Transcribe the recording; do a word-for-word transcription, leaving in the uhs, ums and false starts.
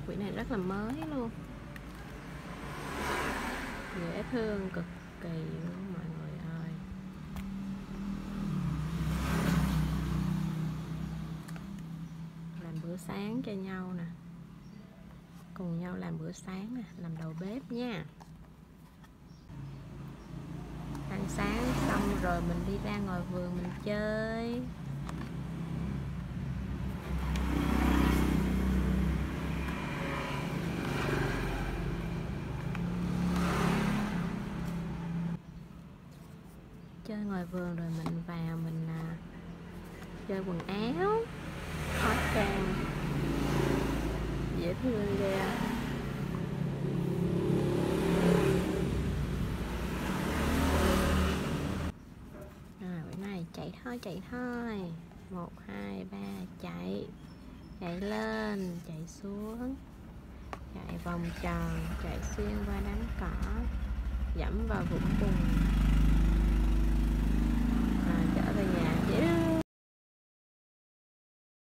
Quỷ này rất là mới luôn, dễ thương cực kỳ luôn mọi người ơi. Làm bữa sáng cho nhau nè, cùng nhau làm bữa sáng nè, làm đầu bếp nha. Ăn sáng xong rồi mình đi ra ngoài vườn mình chơi. Chơi ngoài vườn rồi mình vào mình à, chơi quần áo, hóa trang, dễ thương ghê. Rồi bữa này chạy thôi chạy thôi, một hai ba chạy, chạy lên chạy xuống, chạy vòng tròn, chạy xuyên qua đám cỏ, dẫm vào vũng bùn.